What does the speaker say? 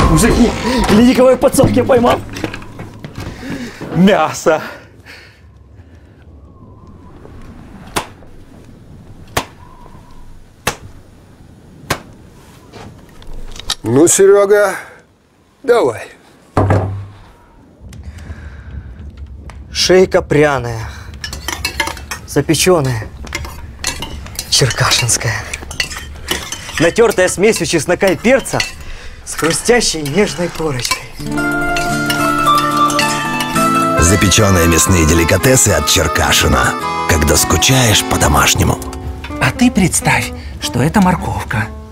Мужики, гляди, кого я в подсобке поймал. Мясо. Ну, Серега, давай. Шейка пряная, запеченная, черкашинская, натертая смесью чеснока и перца с хрустящей нежной корочкой. Запеченные мясные деликатесы от Черкашина. Когда скучаешь по-домашнему. А ты представь, что это морковка.